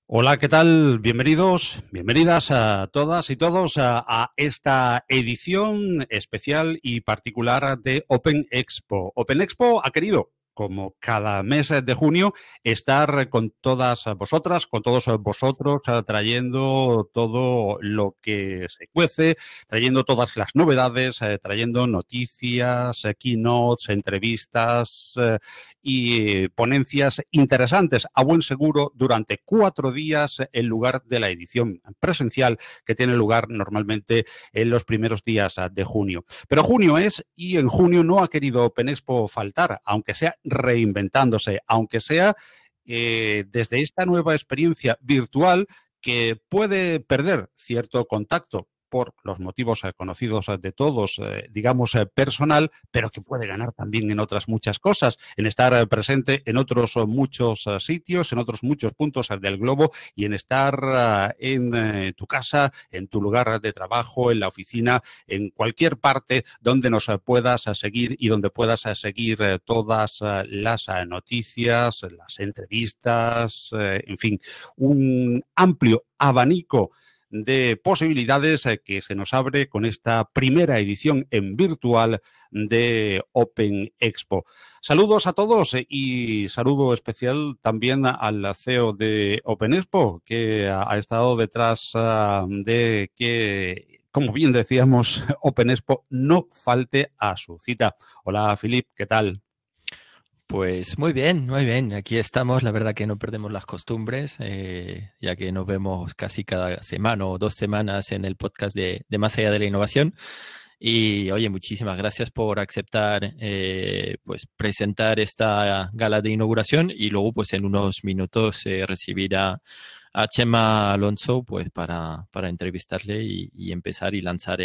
Hola, ¿qué tal? Bienvenidos, bienvenidas a todas y todos a esta edición especial y particular de Open Expo. Open Expo ha querido, como cada mes de junio, estar con todas vosotras, con todos vosotros, trayendo todo lo que se cuece, trayendo todas las novedades, trayendo noticias, keynotes, entrevistas y ponencias interesantes a buen seguro durante 4 días en lugar de la edición presencial que tiene lugar normalmente en los primeros días de junio. Pero junio es y en junio no ha querido Open Expo faltar, aunque sea reinventándose, aunque sea desde esta nueva experiencia virtual que puede perder cierto contacto por los motivos conocidos de todos, digamos, personal, pero que puede ganar también en otras muchas cosas, en estar presente en otros muchos sitios, en otros muchos puntos del globo y en estar en tu casa, en tu lugar de trabajo, en la oficina, en cualquier parte donde nos puedas seguir y donde puedas seguir todas las noticias, las entrevistas, en fin, un amplio abanico de posibilidades que se nos abre con esta primera edición en virtual de Open Expo. Saludos a todos y saludo especial también al CEO de Open Expo, que ha estado detrás de que, como bien decíamos, Open Expo no falte a su cita. Hola, Filip, ¿qué tal? Pues muy bien, muy bien. Aquí estamos. La verdad que no perdemos las costumbres, ya que nos vemos casi cada semana o 2 semanas en el podcast de Más allá de la innovación. Y oye, muchísimas gracias por aceptar pues presentar esta gala de inauguración y luego pues en unos minutos recibir a Chema Alonso pues para entrevistarle y empezar y lanzar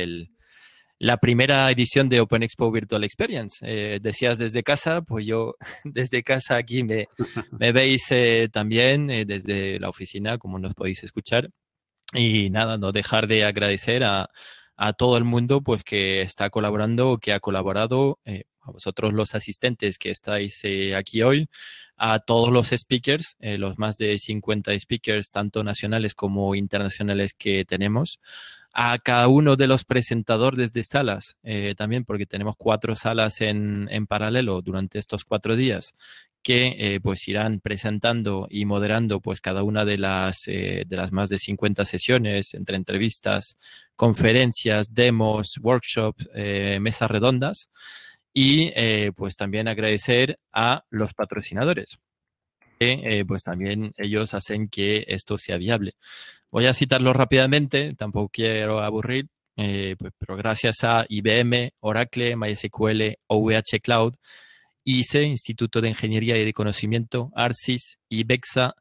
la primera edición de Open Expo Virtual Experience. Decías desde casa, pues yo desde casa aquí me veis también desde la oficina, como nos podéis escuchar. Y nada, no dejar de agradecer a todo el mundo pues que está colaborando, que ha colaborado, a vosotros los asistentes que estáis aquí hoy, a todos los speakers, los más de 50 speakers, tanto nacionales como internacionales que tenemos, a cada uno de los presentadores de salas, también porque tenemos 4 salas en paralelo durante estos 4 días que pues irán presentando y moderando pues cada una de las más de 50 sesiones entre entrevistas, conferencias, demos, workshops, mesas redondas y pues también agradecer a los patrocinadores que pues también ellos hacen que esto sea viable. Voy a citarlos rápidamente, tampoco quiero aburrir, pues, pero gracias a IBM, Oracle, MySQL, OVH Cloud, ICE, Instituto de Ingeniería y de Conocimiento, ARCIS, IBEXA,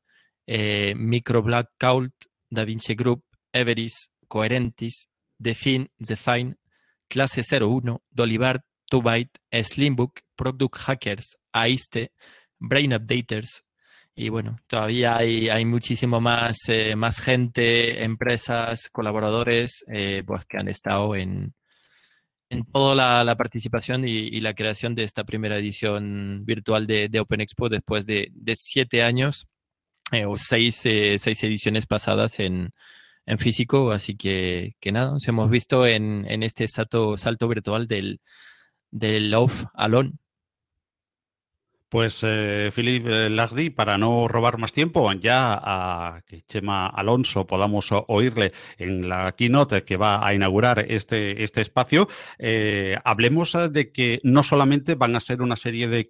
Microblackout, DaVinci Group, Everis, Coherentis, Zefine, Clase 01, Dolibart, Tubyte, Slimbook, Product Hackers, AISTE, Brain Updaters. Y bueno, todavía hay muchísimo más gente, empresas, colaboradores, pues que han estado en toda la participación y la creación de esta primera edición virtual de Open Expo después de 7 años o 6 ediciones pasadas en físico. Así que nada, nos hemos visto en este salto virtual del Off Alone. Pues Philip Lagdi, para no robar más tiempo, ya a que Chema Alonso podamos oírle en la keynote que va a inaugurar este espacio, hablemos de que no solamente van a ser una serie de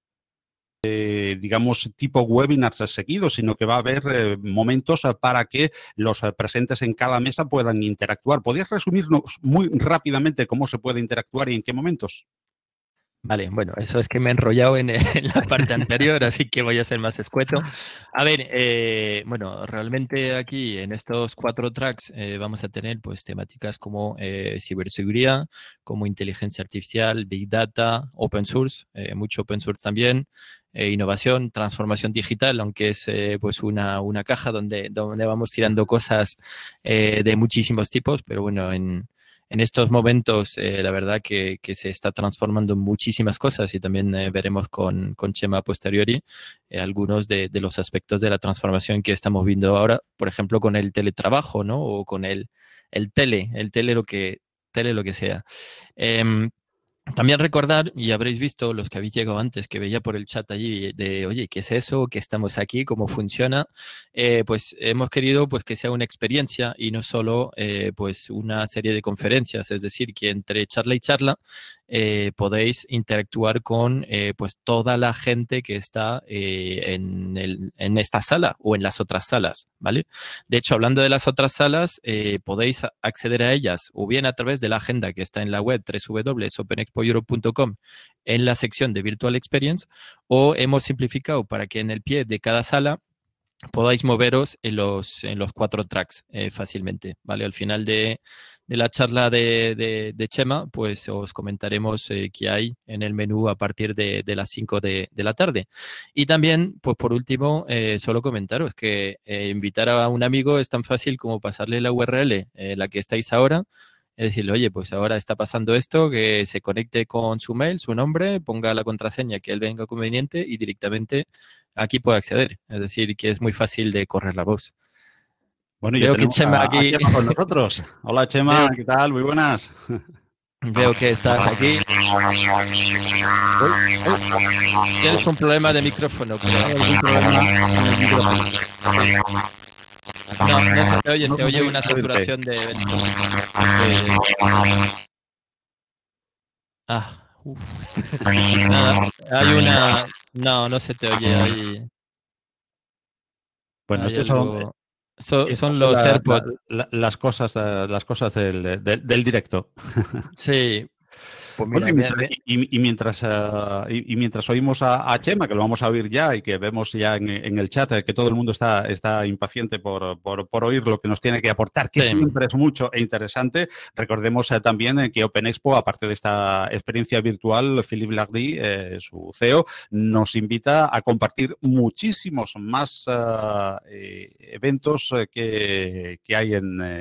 digamos, tipo webinars seguidos, sino que va a haber momentos para que los presentes en cada mesa puedan interactuar. ¿Podrías resumirnos muy rápidamente cómo se puede interactuar y en qué momentos? Vale, bueno, eso es que me he enrollado en la parte anterior, así que voy a ser más escueto. A ver, bueno, realmente aquí en estos 4 tracks vamos a tener pues temáticas como ciberseguridad, como inteligencia artificial, big data, open source, mucho open source también, innovación, transformación digital, aunque es pues una caja donde vamos tirando cosas de muchísimos tipos, pero bueno, en estos momentos, la verdad que se está transformando en muchísimas cosas y también veremos con Chema a posteriori algunos de los aspectos de la transformación que estamos viendo ahora, por ejemplo, con el teletrabajo, ¿no? O con el tele lo que sea. Em, También recordar, y habréis visto los que habéis llegado antes, que veía por el chat allí de, oye, ¿qué es eso? ¿Qué estamos aquí? ¿Cómo funciona? Pues hemos querido pues que sea una experiencia y no solo pues una serie de conferencias, es decir, que entre charla y charla podéis interactuar con pues toda la gente que está en esta sala o en las otras salas, ¿vale? De hecho, hablando de las otras salas, podéis acceder a ellas o bien a través de la agenda que está en la web www.openexpoeurope.com en la sección de Virtual Experience, o hemos simplificado para que en el pie de cada sala podáis moveros en los 4 tracks fácilmente, ¿vale? Al final de la charla de Chema, pues os comentaremos qué hay en el menú a partir de las 5 de la tarde. Y también, pues por último, solo comentaros que invitar a un amigo es tan fácil como pasarle la URL, la que estáis ahora, es decirle, oye, pues ahora está pasando esto, que se conecte con su mail, su nombre, ponga la contraseña que él venga conveniente y directamente aquí puede acceder. Es decir, que es muy fácil de correr la voz. Bueno, ya Veo que tenemos Chema a aquí, Chema con nosotros. Hola, veo, Chema, ¿qué tal? Muy buenas. veo que estás aquí. Uy, uy, tienes un problema de micrófono, creo. Hay algún problema en el micrófono. Sí. No, no se te oye, No se oye una conseguimos oírte. saturación de eventos. Uf. Nada, hay una. No, no se te oye, Bueno, hay estos son, algo. estas Son son los AirPods. las cosas del directo. Sí, pues Bueno, mira, y mientras oímos a Chema, que lo vamos a oír ya y que vemos ya en el chat que todo el mundo está impaciente por oír lo que nos tiene que aportar, que sí, siempre es mucho e interesante. Recordemos también que Open Expo, aparte de esta experiencia virtual, Philippe Lardy, su CEO, nos invita a compartir muchísimos más eventos que hay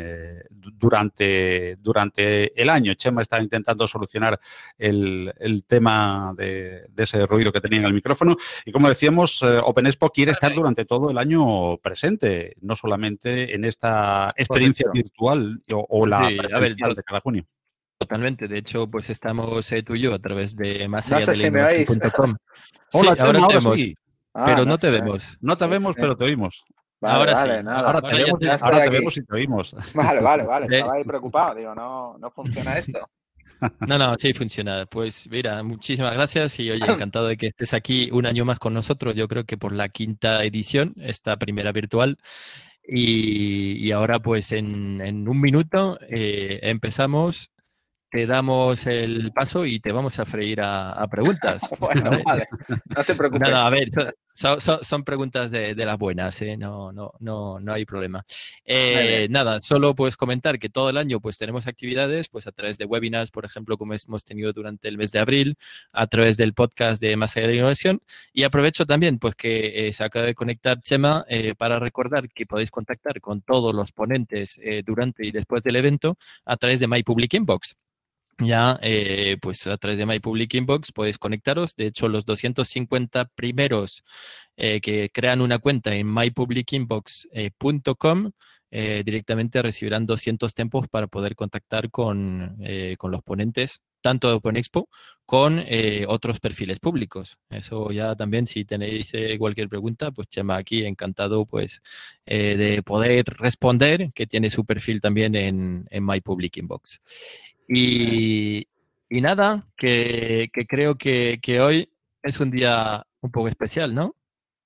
durante el año. Chema está intentando solucionar el tema de ese ruido que tenía en el micrófono. Y como decíamos, Open Expo quiere estar durante todo el año presente, no solamente en esta experiencia correcto. virtual o la Sí, a ver, presencial de cada junio. totalmente. De hecho, pues estamos tú y yo a través de más No allá sé de la si me oís. innovación.com. Hola, Sí, ahora Chema, te ahora vemos, sí. pero No no te sé. vemos. No te Sí, vemos, sí. pero te oímos. Vale, Ahora sí, vale, nada. Ahora te ahora ya vemos, te Ya vemos. estoy ahora te aquí. vemos y te oímos. Vale, vale, vale. Eh, Estaba ahí preocupado. Digo, no funciona esto. No, no, sí funciona. Pues mira, muchísimas gracias y oye, encantado de que estés aquí un año más con nosotros. Yo creo que por la quinta edición, esta primera virtual. Y ahora pues en un minuto empezamos, te damos el paso y te vamos a freír a preguntas, Bueno, ¿vale? vale. No te No, preocupes. a ver, son preguntas de las buenas, ¿eh? No hay problema. Muy bien. Nada, solo pues comentar que todo el año pues tenemos actividades pues a través de webinars, por ejemplo, como hemos tenido durante el mes de abril, a través del podcast de Más allá de la innovación. Y aprovecho también pues que se acaba de conectar Chema para recordar que podéis contactar con todos los ponentes durante y después del evento a través de My Public Inbox. Ya, pues a través de My Public Inbox podéis conectaros. De hecho, los 250 primeros que crean una cuenta en mypublicinbox.com directamente recibirán 200 tiempos para poder contactar con los ponentes, tanto de Open Expo, con otros perfiles públicos. Eso ya también, si tenéis cualquier pregunta, pues Chema aquí encantado pues de poder responder, que tiene su perfil también en My Public Inbox. Y, y nada, que creo que hoy es un día un poco especial, ¿no?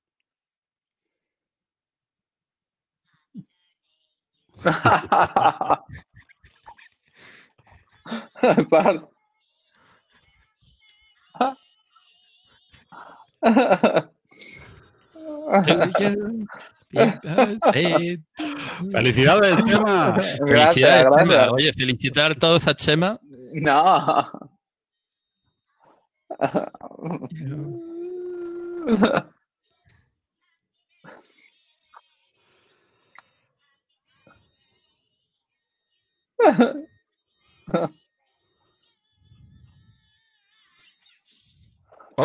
Par- ¡Felicidades, Chema! Gracias, Felicidades, Chema. gracias. Oye, felicitar a todos a Chema. No.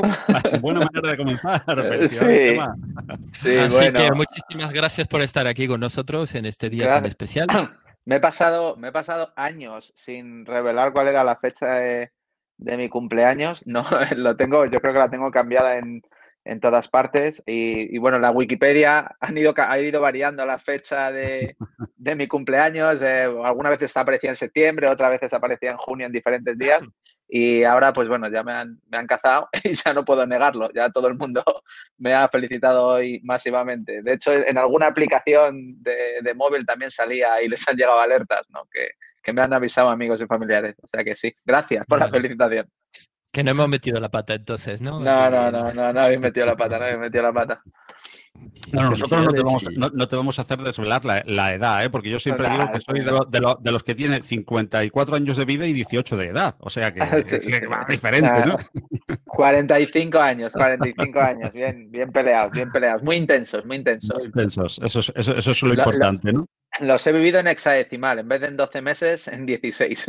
Buena manera de comenzar. Felicidades, Sí, Chema. sí, Así bueno. que muchísimas gracias por estar aquí con nosotros en este día tan Gracias. especial. Me he pasado años sin revelar cuál era la fecha de mi cumpleaños. No, yo creo que la tengo cambiada en todas partes. Y bueno, la Wikipedia ha ido variando la fecha de mi cumpleaños. Algunas veces aparecía en septiembre, otras veces aparecía en junio en diferentes días. Y ahora, pues bueno, ya me han cazado y ya no puedo negarlo. Ya todo el mundo me ha felicitado hoy masivamente. De hecho, en alguna aplicación de móvil también salía y les han llegado alertas, ¿no? Que me han avisado amigos y familiares. O sea que sí, gracias por la Bueno, felicitación. que no hemos metido la pata entonces, ¿no? No habéis metido la pata, no habéis metido la pata. No, nosotros no te Felicidades vamos, y... no te vamos a hacer desvelar la edad, ¿eh? Porque yo siempre digo Nah, que soy sí. de los que tienen 54 años de vida y 18 de edad. O sea que Sí, es sí. más diferente, Nah, ¿no? 45 años, 45 años. Bien peleados, bien peleados. Muy intensos, muy Muy intensos. intensos. Eso es lo Lo- lo- importante, ¿no? los he vivido en hexadecimal, en vez de en 12 meses, en 16.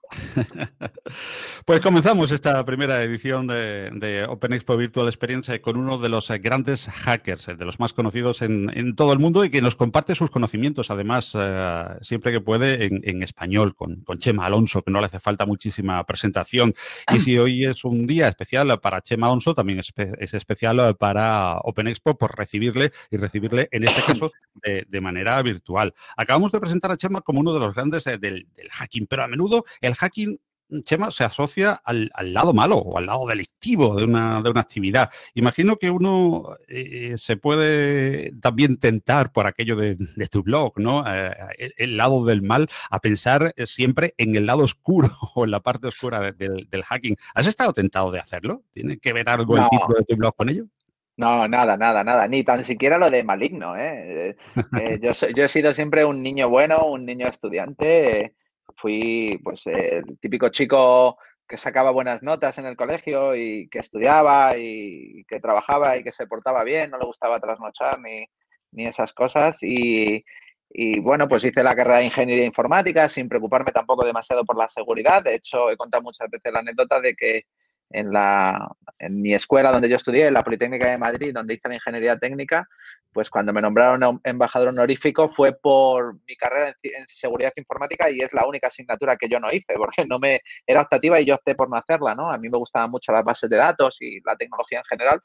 Pues comenzamos esta primera edición de Open Expo Virtual Experience con uno de los grandes hackers, de los más conocidos en todo el mundo y que nos comparte sus conocimientos, además, siempre que puede, en español, con Chema Alonso, que no le hace falta muchísima presentación. Y si hoy es un día especial para Chema Alonso, también es especial para Open Expo por recibirle en este caso, de manera virtual. Acabamos de presentar a Chema como uno de los grandes del hacking, pero a menudo el hacking, Chema, se asocia al lado malo o al lado delictivo de una actividad. Imagino que uno se puede también tentar por aquello de tu blog, ¿no? El lado del mal, a pensar siempre en el lado oscuro o en la parte oscura del hacking. ¿Has estado tentado de hacerlo? ¿Tiene que ver algo el título No, de tu blog con ello? no, nada. Ni tan siquiera lo de maligno, ¿eh? Yo he sido siempre un niño bueno, un niño estudiante. Fui, pues, el típico chico que sacaba buenas notas en el colegio y que estudiaba y que trabajaba y que se portaba bien, no le gustaba trasnochar ni esas cosas. Y bueno, pues hice la carrera de ingeniería informática sin preocuparme tampoco demasiado por la seguridad. De hecho, he contado muchas veces la anécdota de que en mi escuela donde yo estudié, en la Politécnica de Madrid, donde hice la ingeniería técnica, pues cuando me nombraron embajador honorífico fue por mi carrera en seguridad informática y es la única asignatura que yo no hice, porque no me era optativa y yo opté por no hacerla, ¿no? A mí me gustaban mucho las bases de datos y la tecnología en general.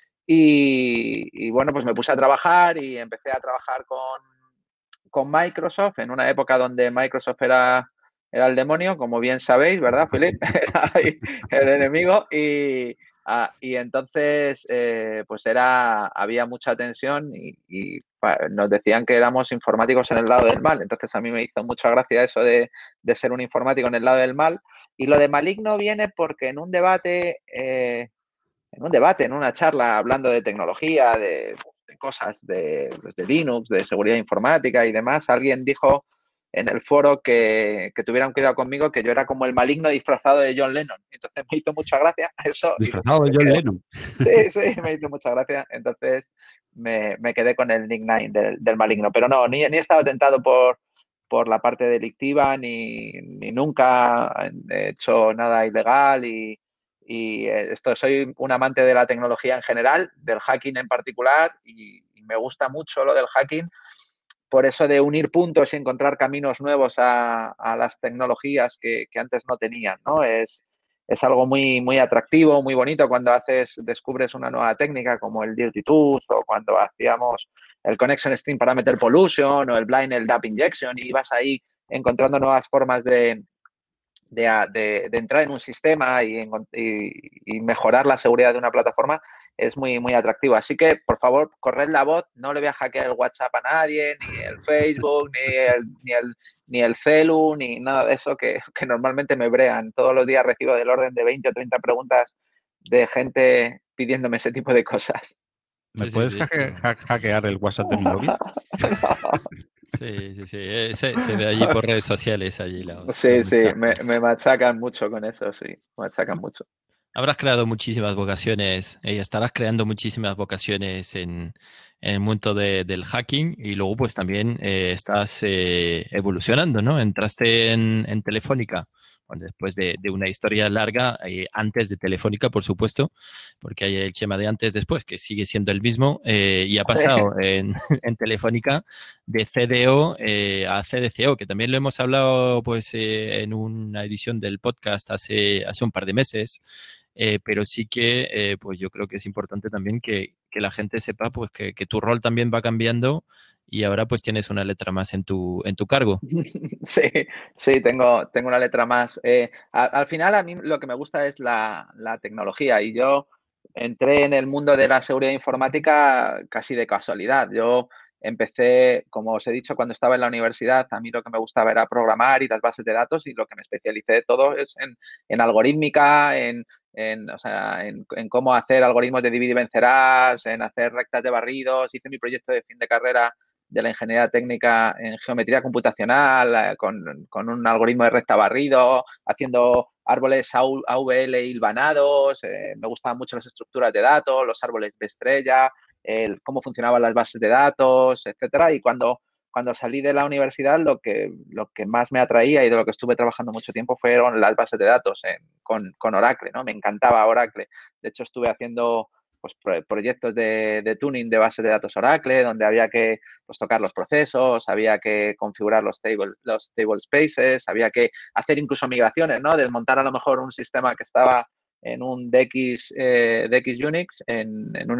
Y bueno, pues me puse a trabajar y empecé a trabajar con Microsoft en una época donde Microsoft era el demonio, como bien sabéis, ¿verdad, Philip? Era ahí el enemigo y entonces pues había mucha tensión y nos decían que éramos informáticos en el lado del mal. Entonces a mí me hizo mucha gracia eso de ser un informático en el lado del mal. Y lo de maligno viene porque en una charla hablando de tecnología, de cosas pues de Linux, de seguridad informática y demás, alguien dijo en el foro que tuvieran cuidado conmigo, que yo era como el maligno disfrazado de John Lennon. Entonces me hizo mucha gracia eso y Disfrazado de John Lennon. sí, me hizo mucha gracia. Entonces me quedé con el nickname del maligno. Pero no, ni he estado tentado por la parte delictiva, ni nunca he hecho nada ilegal y soy un amante de la tecnología en general, del hacking en particular, y me gusta mucho lo del hacking por eso de unir puntos y encontrar caminos nuevos a las tecnologías que antes no tenían, ¿no? Es algo muy atractivo, muy bonito cuando descubres una nueva técnica como el Dirty Tooth o cuando hacíamos el Connection String Parameter Pollution o el Blind LDAP Injection y vas ahí encontrando nuevas formas de entrar en un sistema y mejorar la seguridad de una plataforma es muy atractivo. Así que, por favor, corred la voz, no le voy a hackear el WhatsApp a nadie, ni el Facebook, ni el Celu, ni nada de eso que normalmente me brean. Todos los días recibo del orden de 20 o 30 preguntas de gente pidiéndome ese tipo de cosas. ¿Me Sí, sí, puedes sí. hackear el WhatsApp de mi móvil? Sí, sí, sí. Se ve allí por redes sociales, allí los Sí, mensajes. me machacan mucho con eso, sí, me machacan mucho. Habrás creado muchísimas vocaciones y estarás creando muchísimas vocaciones en el mundo del hacking y luego pues también estás evolucionando, ¿no? Entraste en Telefónica. después de una historia larga, antes de Telefónica, por supuesto, porque hay el Chema de antes, después, que sigue siendo el mismo, y ha pasado en Telefónica de CDO a CDCO, que también lo hemos hablado pues en una edición del podcast hace un par de meses. Pero sí que pues yo creo que es importante también que la gente sepa pues que tu rol también va cambiando y ahora pues tienes una letra más en tu cargo. Sí, sí, tengo una letra más. Al final a mí lo que me gusta es la tecnología y yo entré en el mundo de la seguridad informática casi de casualidad. Yo empecé, como os he dicho, cuando estaba en la universidad, a mí lo que me gustaba era programar y las bases de datos y lo que me especialicé todo es en algorítmica, o sea, en cómo hacer algoritmos de divide y vencerás, en hacer rectas de barridos. Hice mi proyecto de fin de carrera de la ingeniería técnica en geometría computacional, con un algoritmo de recta barrido, haciendo árboles AVL hilvanados. Me gustaban mucho las estructuras de datos, los árboles de estrella, cómo funcionaban las bases de datos, etcétera. Y cuando salí de la universidad, lo que más me atraía y de lo que estuve trabajando mucho tiempo fueron las bases de datos con Oracle, ¿no? Me encantaba Oracle. De hecho, estuve haciendo pues, proyectos de tuning de bases de datos Oracle, donde había que pues, tocar los procesos, había que configurar los table spaces, había que hacer incluso migraciones, ¿no? Desmontar a lo mejor un sistema que estaba en un DX Unix, en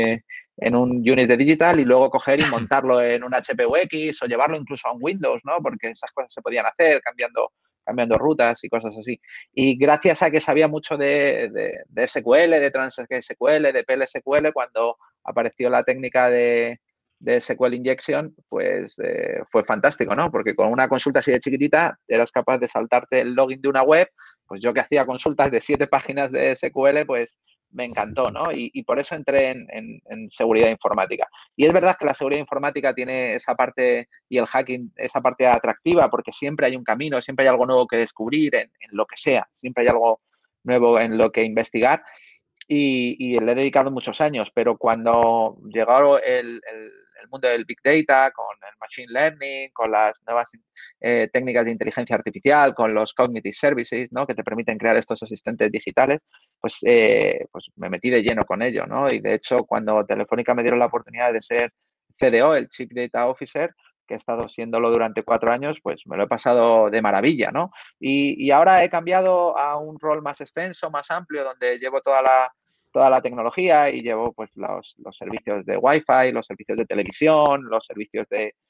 un unit de digital y luego coger y montarlo en un HPUX o llevarlo incluso a un Windows, ¿no? Porque esas cosas se podían hacer cambiando rutas y cosas así. Y gracias a que sabía mucho de SQL, de TransSQL, de PLSQL, cuando apareció la técnica de SQL Injection, pues fue fantástico, ¿no? Porque con una consulta así de chiquitita eras capaz de saltarte el login de una web. Pues yo que hacía consultas de 7 páginas de SQL, pues me encantó, ¿no? Y por eso entré en seguridad informática. Y es verdad que la seguridad informática tiene esa parte y el hacking, esa parte atractiva, porque siempre hay un camino, siempre hay algo nuevo que descubrir en lo que sea, siempre hay algo nuevo en lo que investigar. Y le he dedicado muchos años, pero cuando llegó el mundo del Big Data, con el Machine Learning, con las nuevas técnicas de inteligencia artificial, con los Cognitive Services, ¿no? Que te permiten crear estos asistentes digitales, pues me metí de lleno con ello, ¿no? Y de hecho, cuando Telefónica me dieron la oportunidad de ser CDO, el Chief Data Officer, que he estado siéndolo durante 4 años, pues me lo he pasado de maravilla, ¿no? Y ahora he cambiado a un rol más extenso, más amplio, donde llevo toda la tecnología y llevo pues los servicios de Wi-Fi, los servicios de televisión, los servicios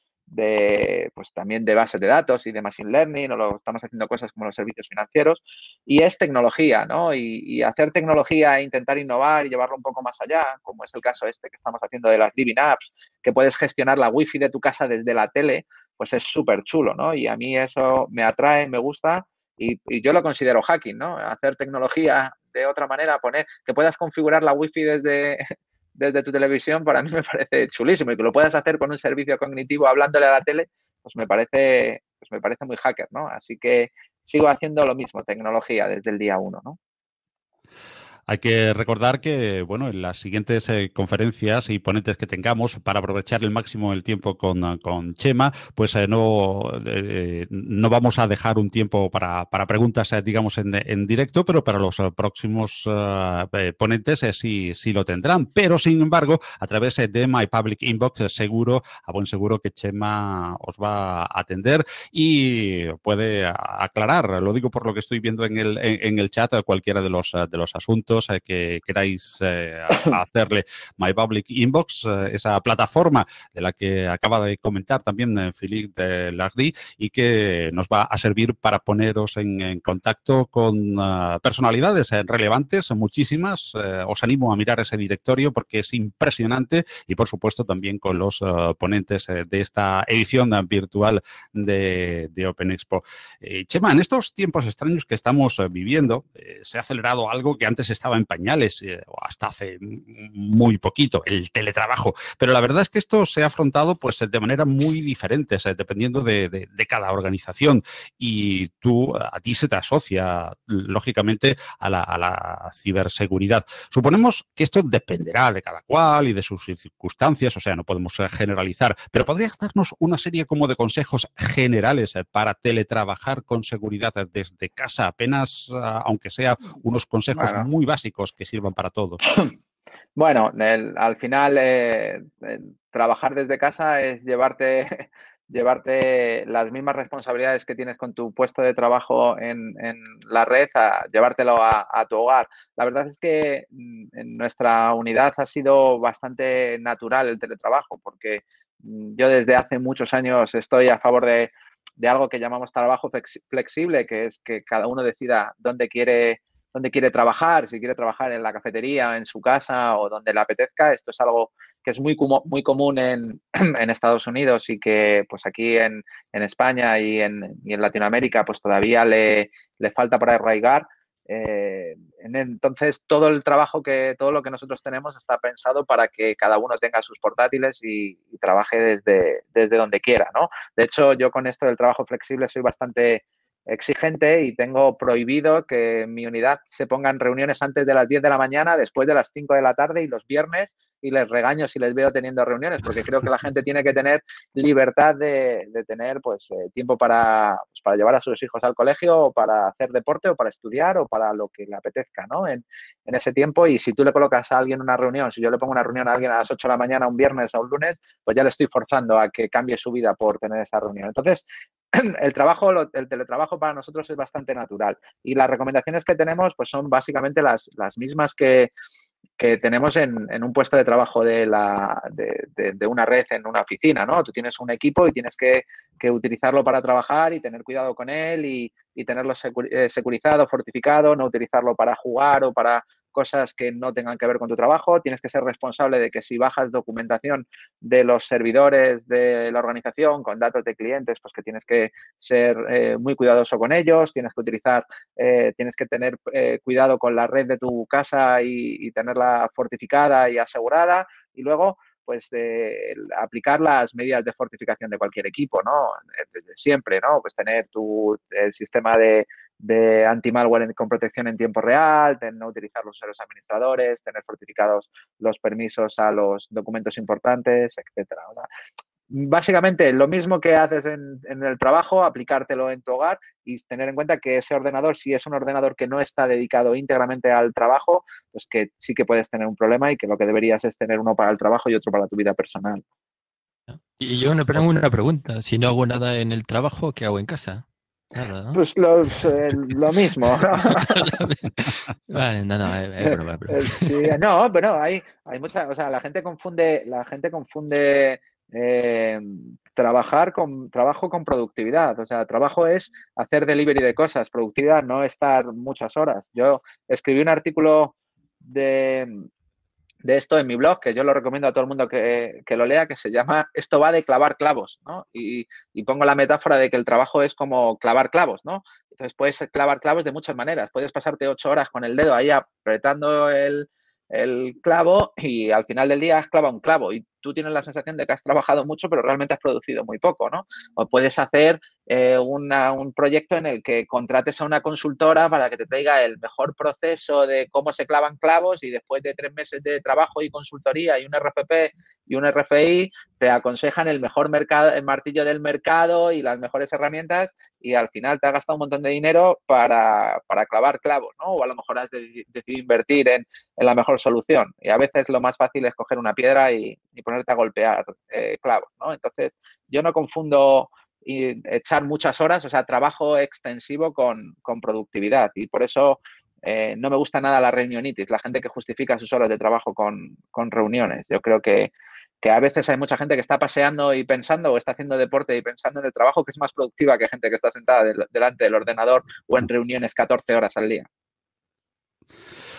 pues también de bases de datos y de Machine Learning, o estamos haciendo cosas como los servicios financieros, y es tecnología, ¿no? Y hacer tecnología e intentar innovar y llevarlo un poco más allá, como es el caso este que estamos haciendo de las Living Apps, que puedes gestionar la Wi-Fi de tu casa desde la tele, pues es súper chulo, ¿no? Y a mí eso me atrae, me gusta y yo lo considero hacking, ¿no? Hacer tecnología de otra manera, que puedas configurar la Wi-Fi desde tu televisión, para mí me parece chulísimo. Y que lo puedas hacer con un servicio cognitivo hablándole a la tele, pues me parece muy hacker, ¿no? Así que sigo haciendo lo mismo, tecnología, desde el día 1, ¿no? Hay que recordar que, bueno, en las siguientes conferencias y ponentes que tengamos, para aprovechar el máximo el tiempo con Chema, pues no vamos a dejar un tiempo para preguntas, digamos, en directo, pero para los próximos ponentes sí lo tendrán. Pero, sin embargo, a través de My Public Inbox, a buen seguro que Chema os va a atender y puede aclarar, lo digo por lo que estoy viendo en el chat, cualquiera de los asuntos que queráis hacerle. My Public Inbox, esa plataforma de la que acaba de comentar también Philippe Lardy y que nos va a servir para poneros en contacto con personalidades relevantes, muchísimas. Os animo a mirar ese directorio porque es impresionante y, por supuesto, también con los ponentes de esta edición virtual de Open Expo. Chema, en estos tiempos extraños que estamos viviendo, se ha acelerado algo que antes estaba estaba en pañales, o hasta hace muy poquito, el teletrabajo. Pero la verdad es que esto se ha afrontado pues de manera muy diferente, dependiendo de cada organización. Y a ti se te asocia, lógicamente, a la ciberseguridad. Suponemos que esto dependerá de cada cual y de sus circunstancias, o sea, no podemos generalizar, pero ¿podrías darnos una serie como de consejos generales para teletrabajar con seguridad desde casa? Apenas, aunque sea unos consejos muy básicos que sirvan para todos. Bueno, al final trabajar desde casa es llevarte las mismas responsabilidades que tienes con tu puesto de trabajo en la red, a llevártelo a tu hogar. La verdad es que en nuestra unidad ha sido bastante natural el teletrabajo, porque yo desde hace muchos años estoy a favor de algo que llamamos trabajo flexible, que es que cada uno decida dónde quiere trabajar, si quiere trabajar en la cafetería, en su casa o donde le apetezca. Esto es algo que es muy común en Estados Unidos y que pues aquí en España y en Latinoamérica pues todavía le falta por arraigar. Entonces todo lo que nosotros tenemos está pensado para que cada uno tenga sus portátiles y trabaje desde donde quiera, ¿no? De hecho, yo con esto del trabajo flexible soy bastante exigente y tengo prohibido que en mi unidad se pongan reuniones antes de las 10 de la mañana, después de las 5 de la tarde y los viernes, y les regaño si les veo teniendo reuniones, porque creo que la gente tiene que tener libertad de tener pues tiempo para llevar a sus hijos al colegio o para hacer deporte o para estudiar o para lo que le apetezca, ¿no? En ese tiempo. Y si tú le colocas a alguien una reunión, si yo le pongo una reunión a alguien a las 8 de la mañana un viernes o un lunes, pues ya le estoy forzando a que cambie su vida por tener esa reunión. Entonces, el teletrabajo para nosotros es bastante natural y las recomendaciones que tenemos pues son básicamente las mismas que tenemos en un puesto de trabajo de una red en una oficina, ¿no? Tú tienes un equipo y tienes que utilizarlo para trabajar y tener cuidado con él y tenerlo securizado, fortificado, no utilizarlo para jugar o para cosas que no tengan que ver con tu trabajo. Tienes que ser responsable de que si bajas documentación de los servidores de la organización con datos de clientes, pues que tienes que ser muy cuidadoso con ellos, tienes que tener cuidado con la red de tu casa y tenerla fortificada y asegurada. Y luego, pues aplicar las medidas de fortificación de cualquier equipo, ¿no? Desde siempre, ¿no? Pues tener el sistema de anti-malware con protección en tiempo real, no utilizar los usuarios administradores, tener fortificados los permisos a los documentos importantes, etcétera, ¿verdad? Básicamente lo mismo que haces en el trabajo, aplicártelo en tu hogar y tener en cuenta que ese ordenador, si es un ordenador que no está dedicado íntegramente al trabajo, pues que sí que puedes tener un problema y que lo que deberías es tener uno para el trabajo y otro para tu vida personal. Y yo me pongo una pregunta, si no hago nada en el trabajo, ¿qué hago en casa? Nada, ¿no? Pues lo mismo. Vale, no, es broma, es broma. Sí, no, pero hay mucha, o sea, la gente confunde trabajo con productividad. O sea, trabajo es hacer delivery de cosas, productividad no estar muchas horas. Yo escribí un artículo de esto en mi blog, que yo lo recomiendo a todo el mundo que lo lea, que se llama Esto va de clavar clavos, ¿no? Y pongo la metáfora de que el trabajo es como clavar clavos, ¿no? Entonces puedes clavar clavos de muchas maneras. Puedes pasarte 8 horas con el dedo ahí apretando el clavo y al final del día has clavado un clavo y tú tienes la sensación de que has trabajado mucho pero realmente has producido muy poco, ¿no? O puedes hacer un proyecto en el que contrates a una consultora para que te traiga el mejor proceso de cómo se clavan clavos y después de 3 meses de trabajo y consultoría y un RFP y un RFI te aconsejan el mejor martillo del mercado y las mejores herramientas y al final te has gastado un montón de dinero para clavar clavos, ¿no? O a lo mejor has decidido invertir en la mejor solución. Y a veces lo más fácil es coger una piedra y ponerte a golpear clavos, ¿no? Entonces, yo no confundo echar muchas horas, o sea, trabajo extensivo con productividad. Y por eso no me gusta nada la reunionitis, la gente que justifica sus horas de trabajo con reuniones. Yo creo que a veces hay mucha gente que está paseando y pensando o está haciendo deporte y pensando en el trabajo que es más productiva que gente que está sentada delante del ordenador o en reuniones 14 horas al día.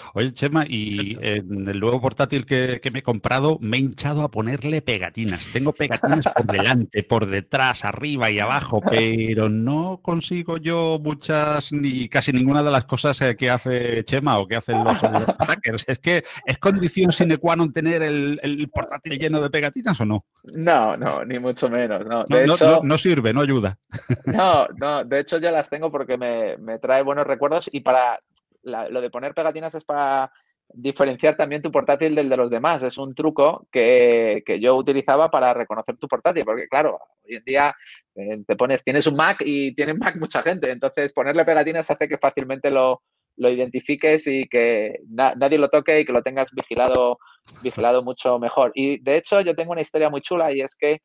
Oye, Chema, y en el nuevo portátil que me he comprado, me he hinchado a ponerle pegatinas. Tengo pegatinas por delante, por detrás, arriba y abajo, pero no consigo yo muchas ni casi ninguna de las cosas que hace Chema o que hacen los hackers. Es que es condición sine qua non tener el portátil lleno de pegatinas, ¿o no? No, no, ni mucho menos. No. No, De no, no, hecho, no sirve, no ayuda. no, no, de hecho yo las tengo porque me trae buenos recuerdos y para lo de poner pegatinas es para diferenciar también tu portátil del de los demás. Es un truco que yo utilizaba para reconocer tu portátil, porque claro, hoy en día tienes un Mac y tiene un Mac mucha gente, entonces ponerle pegatinas hace que fácilmente lo identifiques y que nadie lo toque y que lo tengas vigilado mucho mejor. Y de hecho yo tengo una historia muy chula y es que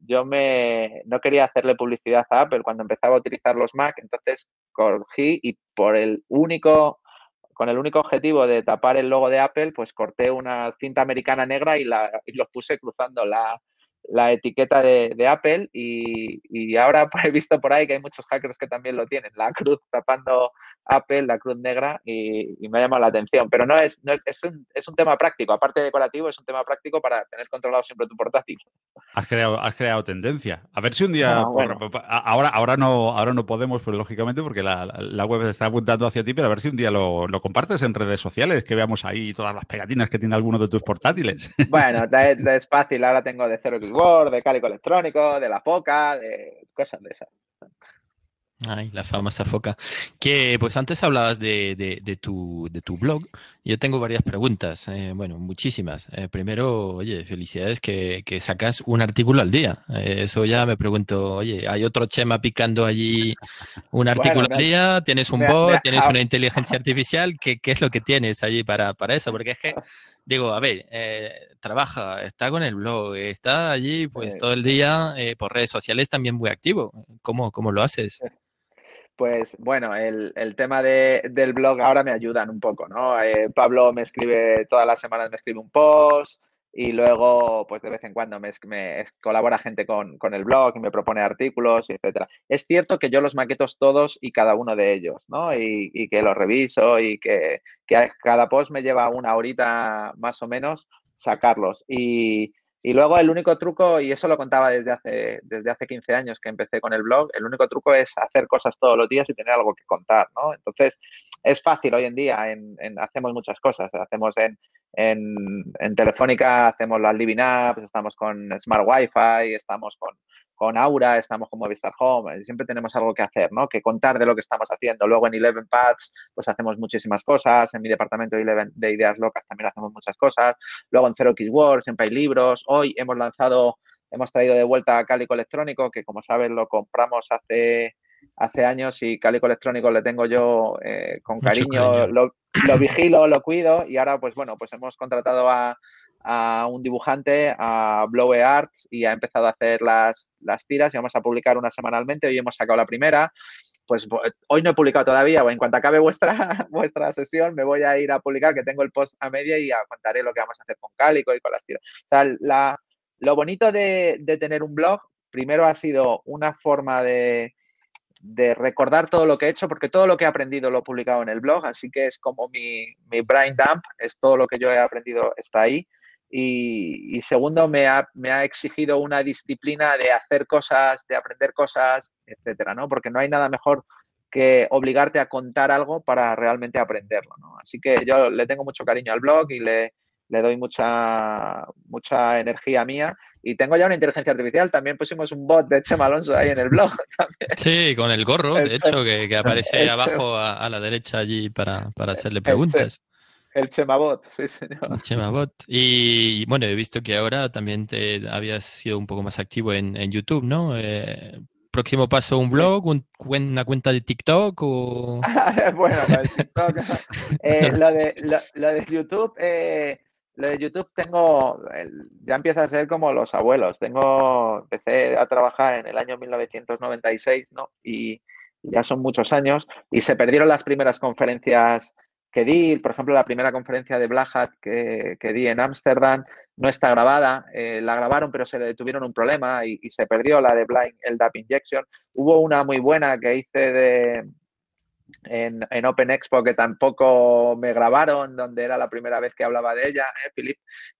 no quería hacerle publicidad a Apple cuando empezaba a utilizar los Mac, entonces cogí y con el único objetivo de tapar el logo de Apple, pues corté una cinta americana negra y los puse cruzando la etiqueta de Apple y ahora he visto por ahí que hay muchos hackers que también lo tienen, la cruz tapando Apple, la cruz negra y me ha llamado la atención, pero es un tema práctico, aparte de decorativo, es un tema práctico para tener controlado siempre tu portátil. Has creado tendencia. A ver si un día, Ah, bueno. ahora no podemos, pues lógicamente, porque la web está apuntando hacia ti, pero a ver si un día lo compartes en redes sociales, que veamos ahí todas las pegatinas que tiene alguno de tus portátiles. Bueno, es fácil, ahora tengo de Zero Keyboard, de Cálico Electrónico, de La Foca, de cosas de esas. Ay, la famosa foca. Que pues antes hablabas de tu blog. Yo tengo varias preguntas, bueno, muchísimas. Primero, oye, felicidades que sacas un artículo al día. Eso ya me pregunto, oye, ¿hay otro Chema picando allí un artículo Bueno, al día? ¿Tienes un me- bot? me- ¿Tienes una inteligencia artificial? ¿Qué es lo que tienes allí para eso? Porque es que, digo, a ver, trabaja, está con el blog, está allí pues todo el día por redes sociales también muy activo. ¿Cómo lo haces? Pues bueno, el tema del blog ahora me ayudan un poco, ¿no? Pablo me escribe, todas las semanas me escribe un post y luego, pues de vez en cuando me colabora gente con el blog y me propone artículos, etcétera. Es cierto que yo los maqueto todos y cada uno de ellos, ¿no? Y que los reviso y que cada post me lleva una horita más o menos sacarlos. Y luego el único truco, y eso lo contaba desde hace 15 años que empecé con el blog, el único truco es hacer cosas todos los días y tener algo que contar, ¿no? Entonces, es fácil hoy en día, hacemos muchas cosas, hacemos en Telefónica, hacemos las Living Apps, estamos con Smart Wi-Fi, estamos con Aura, estamos con Movistar Home, siempre tenemos algo que hacer, ¿no? Que contar de lo que estamos haciendo. Luego en Eleven Pads, pues hacemos muchísimas cosas, en mi departamento de ideas locas también hacemos muchas cosas. Luego en Zero Keyword siempre hay libros. Hoy hemos traído de vuelta a Cálico Electrónico, que como sabes lo compramos hace años y Cálico Electrónico le tengo yo con Mucho cariño, cariño. lo vigilo, lo cuido y ahora pues bueno, pues hemos contratado a un dibujante, a Blowe Arts, y ha empezado a hacer las tiras y vamos a publicar una semanalmente. Hoy hemos sacado la primera. Pues hoy no he publicado todavía, o en cuanto acabe vuestra sesión me voy a ir a publicar, que tengo el post a media y contaré lo que vamos a hacer con Cálico y con las tiras. O sea, lo bonito de tener un blog, primero ha sido una forma de recordar todo lo que he hecho, porque todo lo que he aprendido lo he publicado en el blog, así que es como mi brain dump, es todo lo que yo he aprendido está ahí. Y segundo, me ha exigido una disciplina de hacer cosas, de aprender cosas, etcétera, ¿no? Porque no hay nada mejor que obligarte a contar algo para realmente aprenderlo, ¿no? Así que yo le tengo mucho cariño al blog y le doy mucha energía mía. Y tengo ya una inteligencia artificial. También pusimos un bot de Chema Alonso ahí en el blog. También. Sí, con el gorro, de hecho, que aparece El, Chema, abajo a la derecha allí para hacerle el, preguntas. el Chema bot, sí, señor. Chemabot. Y bueno, he visto que ahora también te habías sido un poco más activo en YouTube, ¿no? Próximo paso, un Sí. blog, una cuenta de TikTok o... Bueno, lo de TikTok. Lo de YouTube ya empieza a ser como los abuelos. Empecé a trabajar en el año 1996, ¿no? Y ya son muchos años y se perdieron las primeras conferencias que di. Por ejemplo, la primera conferencia de Black Hat que di en Ámsterdam no está grabada. La grabaron, pero tuvieron un problema y se perdió la de Blind LDAP Injection. Hubo una muy buena que hice en Open Expo que tampoco me grabaron, donde era la primera vez que hablaba de ella, Philip.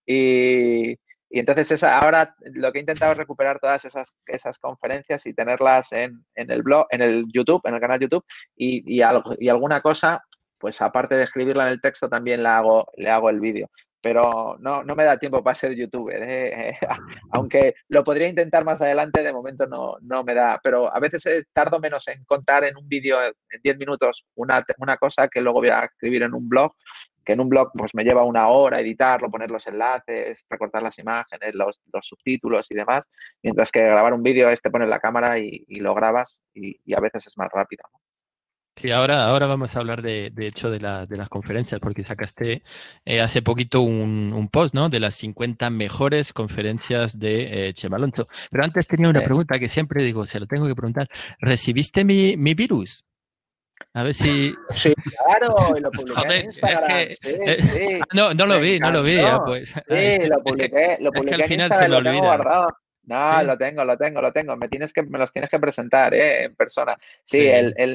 Y entonces ahora lo que he intentado es recuperar todas esas conferencias y tenerlas en el blog, en el YouTube, en el canal YouTube, y alguna cosa, pues aparte de escribirla en el texto, también le hago el vídeo. Pero no me da tiempo para ser youtuber, ¿eh? Aunque lo podría intentar más adelante, de momento no me da. Pero a veces tardo menos en contar en un vídeo en 10 minutos una cosa que luego voy a escribir en un blog, que en un blog pues me lleva una hora editarlo, poner los enlaces, recortar las imágenes, los subtítulos y demás, mientras que grabar un vídeo te pones la cámara y lo grabas y a veces es más rápido, ¿no? Sí, ahora vamos a hablar de hecho de las conferencias, porque sacaste hace poquito un post, ¿no? De las 50 mejores conferencias de Chema Alonso. Pero antes tenía una pregunta que siempre digo, se lo tengo que preguntar. ¿Recibiste mi virus? A ver si... Sí, claro, y lo publiqué en Instagram. Es que, sí. No lo vi, pues. Sí, lo publiqué al en final Instagram, se me lo tengo olvida. guardado. No, ¿Sí? lo tengo. Me los tienes que presentar, en persona. Sí,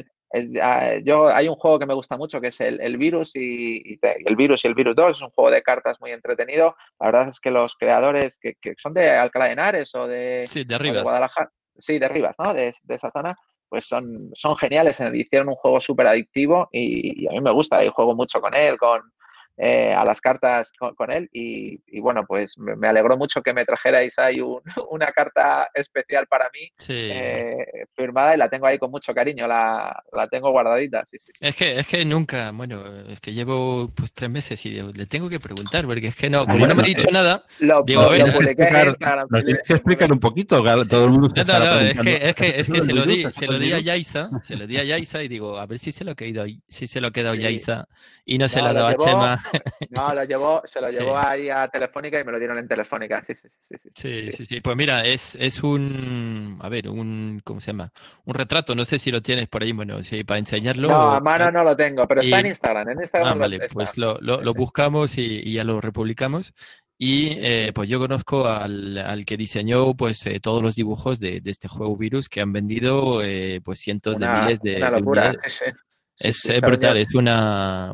hay un juego que me gusta mucho que es el Virus y el Virus y el Virus 2. Es un juego de cartas muy entretenido. La verdad es que los creadores que son de Alcalá de Henares o de Rivas. Guadalajara, sí, de Rivas, ¿no? De esa zona, pues son geniales. Hicieron un juego súper adictivo y a mí me gusta. Yo juego mucho con él, a las cartas con él y bueno, pues me alegró mucho que me trajerais ahí una carta especial para mí, firmada, y la tengo ahí con mucho cariño, la tengo guardadita. Sí. Es que nunca, bueno, es que llevo pues 3 meses y le tengo que preguntar, porque es que no, como no me ha dicho nada, digo, a ver, lo publiqué en Instagram. Nos tienes que explicar un poquito, todo el mundo es que se lo di a Yaisa y digo, a ver si se lo ha quedado Yaisa y no se lo ha dado a Chema. No, se lo llevó ahí a Telefónica y me lo dieron en Telefónica. Sí. Pues mira, es ¿cómo se llama? Un retrato, no sé si lo tienes por ahí, bueno, sí, para enseñarlo. No, a mano no lo tengo, pero está en Instagram. En Instagram vale, está. Pues lo buscamos y ya lo republicamos. Y pues yo conozco al que diseñó pues todos los dibujos de este juego Virus, que han vendido pues cientos de miles de locura. unidades. Es brutal, es una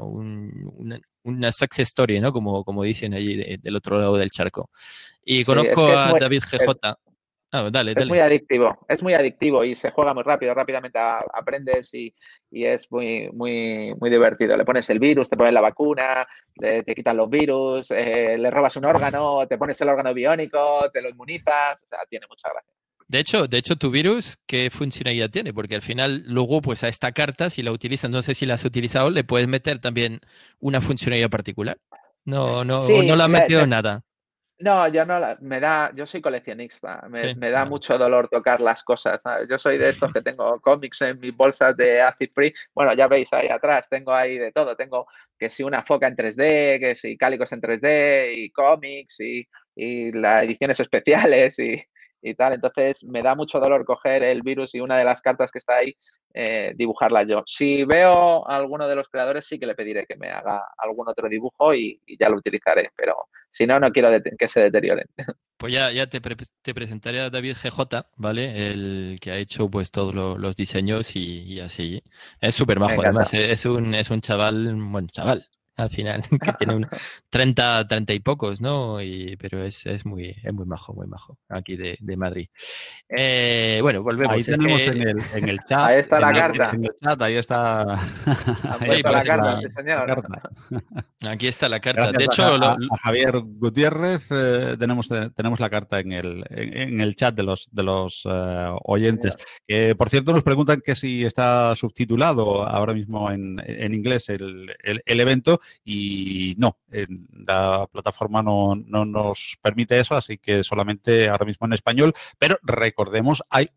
success story, ¿no? Como dicen allí del otro lado del charco. Y conozco a David GJ. Dale. Es muy adictivo y se juega muy rápidamente aprendes y es muy, muy, muy divertido. Le pones el virus, te pones la vacuna, te quitan los virus, le robas un órgano, te pones el órgano biónico, te lo inmunizas, o sea, tiene mucha gracia. De hecho, tu virus, ¿qué funcionalidad tiene? Porque al final, luego, pues a esta carta, si la utilizas, no sé si la has utilizado, le puedes meter también una funcionalidad particular. No la has metido nada. No, yo soy coleccionista, me da mucho dolor tocar las cosas, ¿sabes? Yo soy de estos que tengo cómics en mis bolsas de Acid Free. Bueno, ya veis ahí atrás, tengo ahí de todo. Tengo que si una foca en 3D, que si cálicos en 3D y cómics y las ediciones especiales y tal. Entonces me da mucho dolor coger el virus y una de las cartas que está ahí, dibujarla yo. Si veo a alguno de los creadores, sí que le pediré que me haga algún otro dibujo y ya lo utilizaré, pero si no quiero que se deterioren. Pues ya te presentaré a David GJ, ¿vale? El que ha hecho pues todos los diseños y así. Es súper majo, además. Es un chaval, buen chaval, al final, que tiene 30 y pocos, ¿no? Pero es muy majo, aquí de Madrid. Bueno, volvemos. Ahí tenemos en el chat. Ahí está la carta. En el chat, ahí está. Ahí está la carta, sí, señor. La carta. Aquí está la carta. Gracias de hecho, a Javier Gutiérrez tenemos la carta en el chat de los oyentes. Por cierto, nos preguntan que si está subtitulado ahora mismo en inglés el evento. Y no, la plataforma no nos permite eso, así que solamente ahora mismo en español. Pero recordemos, hay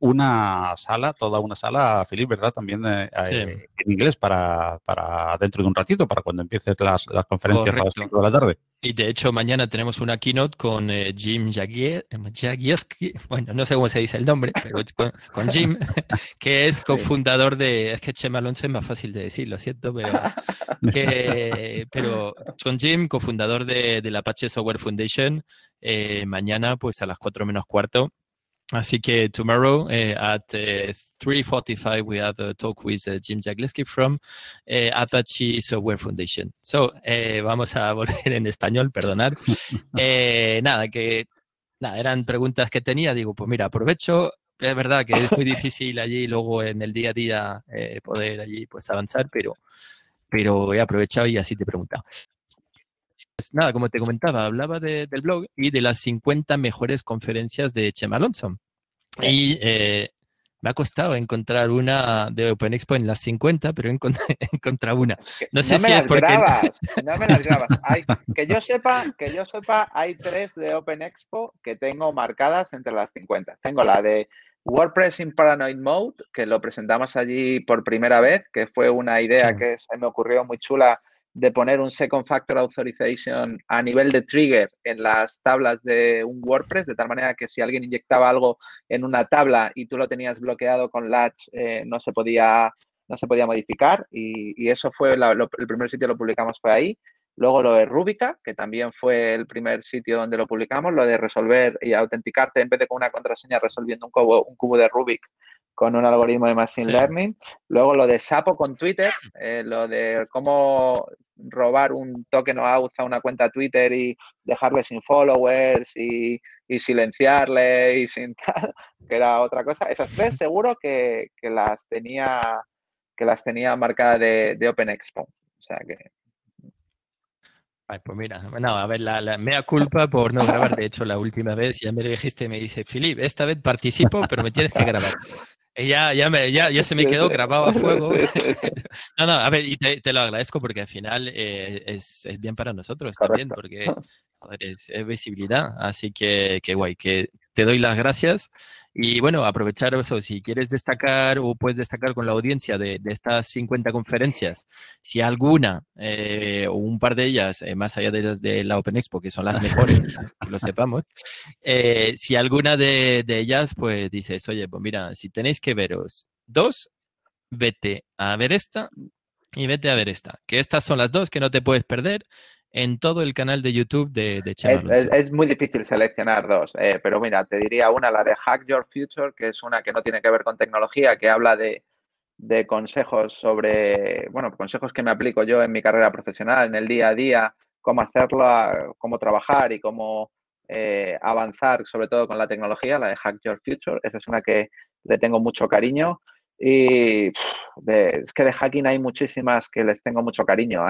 toda una sala, Philip, ¿verdad? También en inglés para dentro de un ratito, para cuando empieces las conferencias a las 5 de la tarde. Y de hecho, mañana tenemos una keynote con Jim Jagielski, bueno, no sé cómo se dice el nombre, pero con Jim, que es cofundador es que Chema Alonso es más fácil de decir, lo siento, pero con Jim, cofundador de la Apache Software Foundation, mañana pues a las 4 menos cuarto Así que tomorrow at 3:45 we have a talk with Jim Jagleski from Apache Software Foundation. So, vamos a volver en español, perdonad. Nada, eran preguntas que tenía. Digo, pues mira, aprovecho. Es verdad que es muy difícil allí luego en el día a día poder allí pues avanzar, pero he aprovechado y así te he preguntado. Pues nada, como te comentaba, hablaba del blog y de las 50 mejores conferencias de Chema Alonso. Sí. Y me ha costado encontrar una de Open Expo en las 50, pero he encontrado una. No sé si es porque... No me las grabas. Que yo sepa, hay 3 de Open Expo que tengo marcadas entre las 50. Tengo la de WordPress in Paranoid Mode, que lo presentamos allí por primera vez, que fue una idea que se me ocurrió muy chula de poner un Second Factor Authorization a nivel de trigger en las tablas de un WordPress, de tal manera que si alguien inyectaba algo en una tabla y tú lo tenías bloqueado con Latch, no se podía modificar, y eso fue el primer sitio, lo publicamos fue ahí. Luego lo de Rubica, que también fue el primer sitio donde lo publicamos, lo de resolver y autenticarte en vez de con una contraseña resolviendo un cubo de Rubik con un algoritmo de Machine Learning. Luego lo de Sapo con Twitter, lo de cómo robar un token o auth a una cuenta Twitter y dejarle sin followers y silenciarle y sin tal, que era otra cosa. Esas 3 seguro que las tenía marcadas de Open Expo. O sea que... Ay, pues mira, bueno, a ver, la mea culpa por no grabar. De hecho, la última vez ya me lo dijiste, me dice, Filip, esta vez participo, pero me tienes que grabar. Y ya se me quedó grabado a fuego. No, a ver, y te lo agradezco porque al final es bien para nosotros también, porque joder, es visibilidad. Así que guay, que te doy las gracias. Y bueno, aprovechar eso, si quieres destacar o puedes destacar con la audiencia de estas 50 conferencias, si alguna o un par de ellas, más allá de las de la Open Expo, que son las mejores, que lo sepamos, si alguna de ellas, pues dices, oye, pues mira, si tenéis que veros 2, vete a ver esta y vete a ver esta, que estas son las 2 que no te puedes perder en todo el canal de YouTube de Chema Alonso. Es muy difícil seleccionar 2, pero mira, te diría una, la de Hack Your Future, que es una que no tiene que ver con tecnología, que habla de consejos sobre, bueno, consejos que me aplico yo en mi carrera profesional, en el día a día, cómo hacerlo, cómo trabajar y cómo avanzar, sobre todo con la tecnología, la de Hack Your Future. Esa es una que le tengo mucho cariño. Y es que de hacking hay muchísimas que les tengo mucho cariño.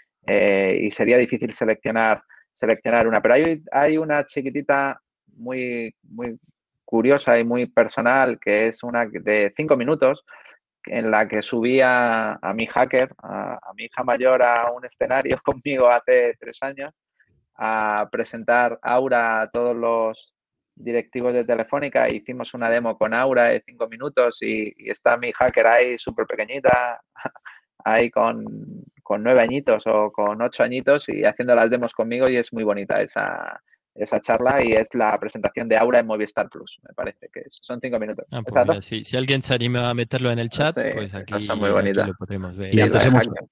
Y sería difícil seleccionar una. Pero hay una chiquitita muy, muy curiosa y muy personal, que es una de 5 minutos, en la que subí a mi hacker, a mi hija mayor, a un escenario conmigo hace 3 años, a presentar Aura a todos los directivos de Telefónica. Hicimos una demo con Aura de 5 minutos y está mi hacker ahí súper pequeñita, ahí con 9 añitos o con 8 añitos y haciendo las demos conmigo, y es muy bonita esa charla, y es la presentación de Aura en Movistar Plus, me parece que son 5 minutos. Pues mira, si alguien se anima a meterlo en el chat, pues aquí lo podremos ver. Y antes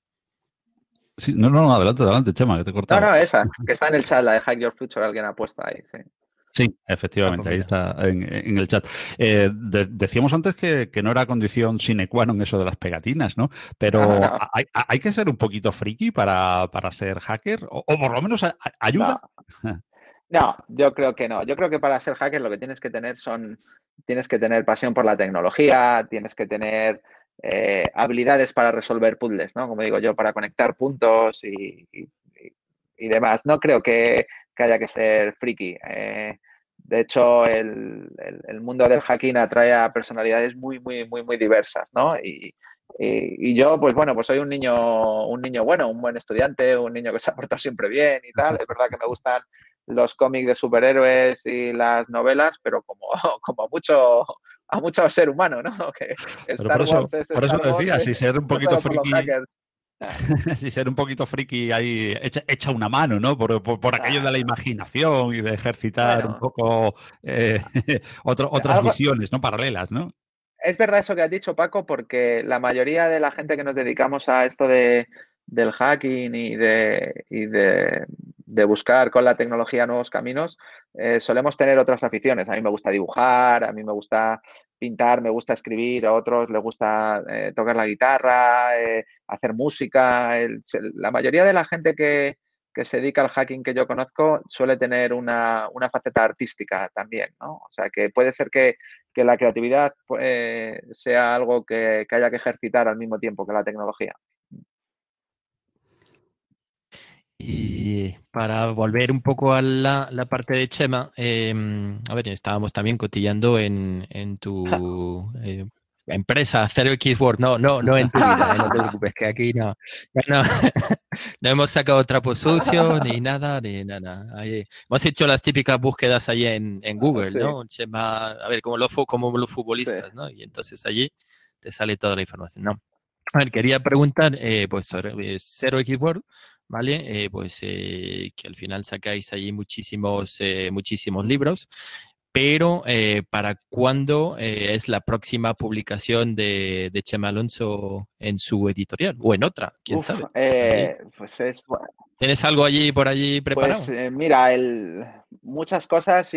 Sí, no, adelante, Chema, que te he cortado. No, esa, que está en el chat, la de Hack Your Future, alguien ha puesto ahí, sí. Sí, efectivamente, ahí está en el chat. Decíamos antes que no era condición sine qua non eso de las pegatinas, ¿no? Pero no. ¿Hay que ser un poquito friki para ser hacker? ¿O por lo menos ayuda? No, yo creo que no. Yo creo que para ser hacker lo que tienes que tener pasión por la tecnología, tienes que tener habilidades para resolver puzzles, ¿no? Como digo yo, para conectar puntos y demás. No creo que haya que ser friki. De hecho, el mundo del hacking atrae a personalidades muy, muy, muy, muy diversas, ¿no? Y yo, pues bueno, pues soy un niño bueno, un buen estudiante, un niño que se ha portado siempre bien y tal. Es verdad que me gustan los cómics de superhéroes y las novelas, pero como a mucho ser humano, ¿no? Que Star Wars es Star Wars, por eso decía, si ser un poquito friki... Si ser un poquito friki ahí echa una mano, ¿no? Por aquello de la imaginación y de ejercitar un poco otras visiones, ¿no? Paralelas, ¿no? Es verdad eso que has dicho, Paco, porque la mayoría de la gente que nos dedicamos a esto de del hacking de buscar con la tecnología nuevos caminos, solemos tener otras aficiones. A mí me gusta dibujar, a mí me gusta pintar, me gusta escribir, a otros les gusta tocar la guitarra, hacer música. La mayoría de la gente que se dedica al hacking que yo conozco suele tener una faceta artística también, ¿no? O sea, que puede ser que la creatividad sea algo que haya que ejercitar al mismo tiempo que la tecnología. Y para volver un poco a la parte de Chema, a ver, estábamos también cotillando en tu empresa, Zero Xwork, no en tu vida, no te preocupes, que aquí no, no hemos sacado trapos sucios, ni nada, ni nada. Ahí, hemos hecho las típicas búsquedas allí en Google, Sí, ¿no? Chema, a ver, como como los futbolistas, sí. ¿no? Y entonces allí te sale toda la información, ¿no? A ver, quería preguntar, pues sobre Zero Xwork, ¿vale? Que al final sacáis allí muchísimos libros, pero ¿para cuándo es la próxima publicación de Chema Alonso en su editorial? O en otra, quién Uf, sabe. Allí. pues ¿Tienes algo allí por allí pues preparado? mira, muchas cosas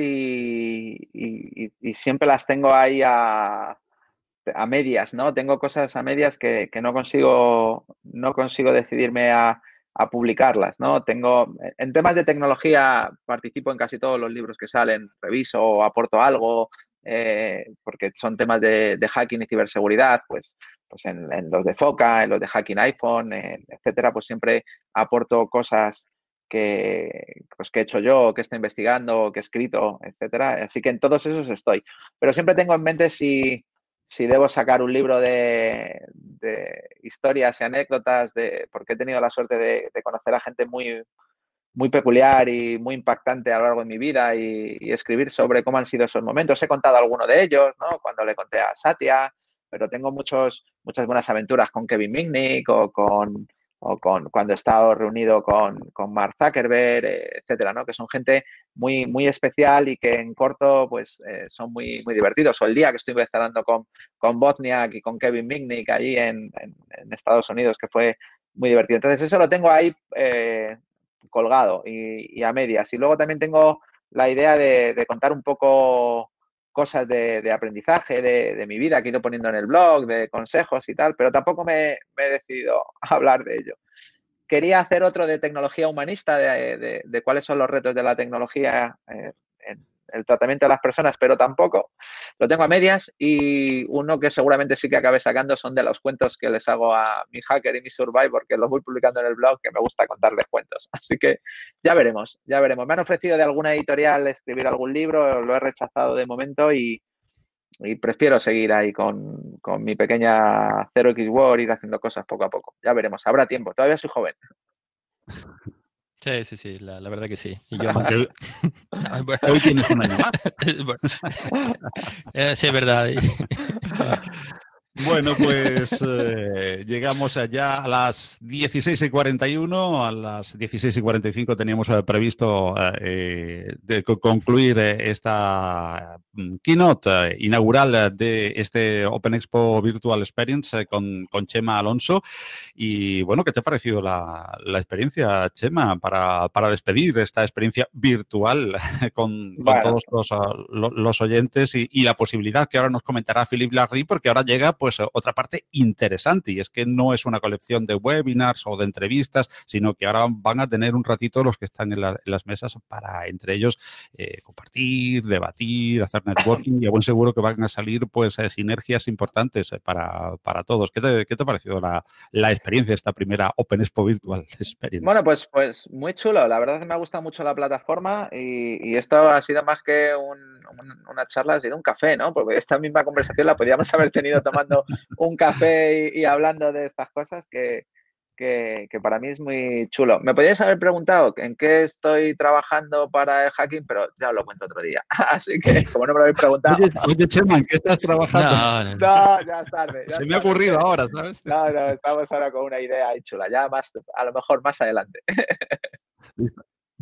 y siempre las tengo ahí a medias, ¿no? Tengo cosas a medias que no consigo decidirme a publicarlas, ¿no? En temas de tecnología participo en casi todos los libros que salen, reviso o aporto algo, porque son temas de hacking y ciberseguridad, pues en los de Foca, en los de Hacking iPhone, etcétera, pues siempre aporto cosas pues que he hecho yo, que estoy investigando, que he escrito, etcétera. Así que en todos esos estoy. Pero siempre tengo en mente si debo sacar un libro de historias y anécdotas, porque he tenido la suerte de conocer a gente muy peculiar y muy impactante a lo largo de mi vida y escribir sobre cómo han sido esos momentos. He contado alguno de ellos, ¿no? Cuando le conté a Satya, pero tengo muchas buenas aventuras con Kevin Mitnick o con cuando he estado reunido con Mark Zuckerberg, etcétera, ¿no? Que son gente muy especial y que en corto pues son muy divertidos. O el día que estuve hablando con Wozniak y con Kevin Mitnick allí en Estados Unidos, que fue muy divertido. Entonces eso lo tengo ahí colgado y a medias. Y luego también tengo la idea de contar un poco cosas de aprendizaje de mi vida que he ido poniendo en el blog, de consejos y tal, pero tampoco me he decidido a hablar de ello. Quería hacer otro de tecnología humanista, de cuáles son los retos de la tecnología en el tratamiento de las personas, pero tampoco. Lo tengo a medias y uno que seguramente sí que acabe sacando son de los cuentos que les hago a mi hacker y mi survivor, que los voy publicando en el blog, que me gusta contarles cuentos. Así que ya veremos, ya veremos. Me han ofrecido de alguna editorial escribir algún libro, lo he rechazado de momento y prefiero seguir ahí con mi pequeña Zero Xwork, ir haciendo cosas poco a poco. Ya veremos, habrá tiempo. Todavía soy joven. Sí, la verdad que sí. Y yo más. Hoy, No, bueno. hoy tienes un año más. Bueno. Sí, es verdad. Bueno, pues llegamos allá a las 16:41, a las 16:45 teníamos previsto concluir esta keynote inaugural de este Open Expo Virtual Experience con Chema Alonso. Y bueno, ¿qué te ha parecido la experiencia, Chema, para despedir esta experiencia virtual con Bueno, todos los oyentes y la posibilidad que ahora nos comentará Philippe Larry, porque ahora llega pues otra parte interesante, y es que no es una colección de webinars o de entrevistas, sino que ahora van a tener un ratito los que están en las mesas para entre ellos compartir, debatir, hacer networking, y a buen seguro que van a salir pues sinergias importantes para todos. ¿Qué te ha parecido la experiencia, esta primera Open Expo Virtual Experience? bueno, pues muy chulo. La verdad es que me ha gustado mucho la plataforma y esto ha sido más que una charla, ha sido un café, ¿no? Porque esta misma conversación la podríamos haber tenido tomando un café y hablando de estas cosas que para mí es muy chulo. Me podrías haber preguntado en qué estoy trabajando para el hacking, pero ya os lo cuento otro día. Así que, como no me lo habéis preguntado, Oye, Chema, ¿en qué estás trabajando? No. no, ya es tarde. Se me ha ocurrido ahora, ¿sabes? No, estamos ahora con una idea ahí chula. Ya más, a lo mejor más adelante.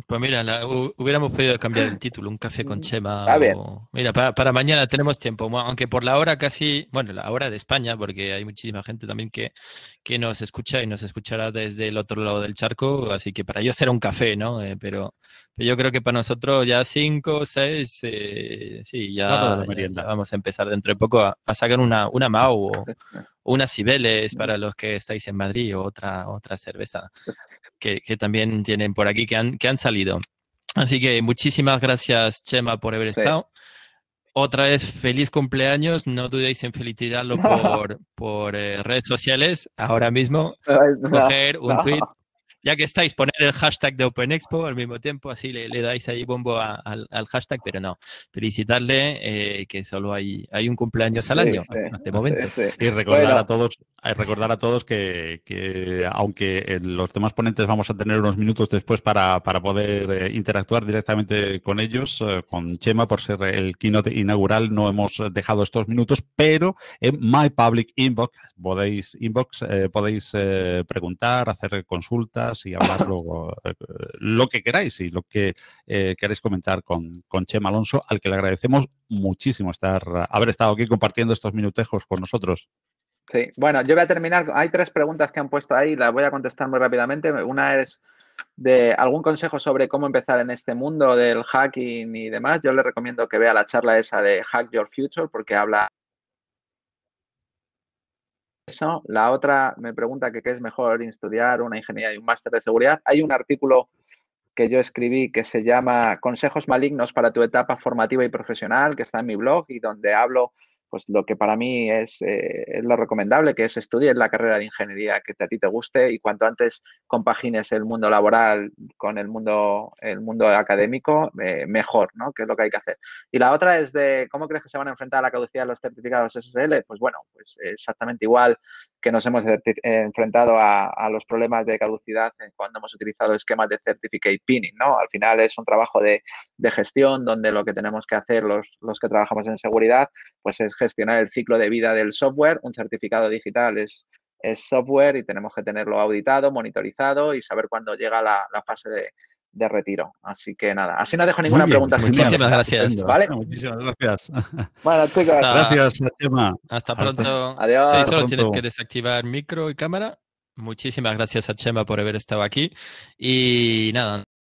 Pues mira, hubiéramos podido cambiar el título, un café con Chema. Está bien. Mira, para mañana tenemos tiempo, aunque por la hora casi, bueno, la hora de España, porque hay muchísima gente también que nos escucha y nos escuchará desde el otro lado del charco, así que para ellos será un café, ¿no? Pero yo creo que para nosotros ya 5, 6, sí, Claro, ya vamos a empezar dentro de poco a sacar una Mau o unas Cibeles para los que estáis en Madrid o otra cerveza que también tienen por aquí que han salido. Así que muchísimas gracias, Chema, por haber estado. Otra vez, feliz cumpleaños. No dudéis en felicitarlo por redes sociales. Ahora mismo, coger un tweet. Ya que estáis, poner el hashtag de Open Expo al mismo tiempo, así le dais ahí bombo al hashtag, pero no, felicitarle que solo hay un cumpleaños al año, de momento. Y recordar a todos que aunque los demás ponentes vamos a tener unos minutos después para poder interactuar directamente con ellos, con Chema, por ser el keynote inaugural, no hemos dejado estos minutos, pero en My Public Inbox podéis preguntar, hacer consultas y hablar lo que queráis y lo que queráis comentar con Chema Alonso, al que le agradecemos muchísimo haber estado aquí compartiendo estos minutejos con nosotros. Sí, bueno, yo voy a terminar. Hay 3 preguntas que han puesto ahí, las voy a contestar muy rápidamente. Una es de algún consejo sobre cómo empezar en este mundo del hacking y demás. Yo le recomiendo que vea la charla esa de Hack Your Future porque habla eso. La otra me pregunta que qué es mejor estudiar una ingeniería y un máster de seguridad. Hay un artículo que yo escribí que se llama Consejos malignos para tu etapa formativa y profesional, que está en mi blog y donde hablo pues lo que para mí es lo recomendable, que es estudiar la carrera de ingeniería que a ti te guste y cuanto antes compagines el mundo laboral con el mundo académico, mejor, ¿no? Que es lo que hay que hacer. Y la otra es de cómo crees que se van a enfrentar a la caducidad de los certificados SSL. Pues bueno, pues exactamente igual que nos hemos enfrentado a los problemas de caducidad cuando hemos utilizado esquemas de certificate pinning, ¿no? Al final es un trabajo de gestión donde lo que tenemos que hacer los que trabajamos en seguridad pues es gestionar el ciclo de vida del software. Un certificado digital es software y tenemos que tenerlo auditado, monitorizado y saber cuándo llega la fase de retiro. Así que nada, así no dejo ninguna pregunta. Muchísimas gracias. ¿Vale? Muchísimas gracias. Bueno, chicos. Gracias, Chema. Hasta pronto. Adiós. Sí, solo tienes que desactivar micro y cámara. Muchísimas gracias a Chema por haber estado aquí. Y nada.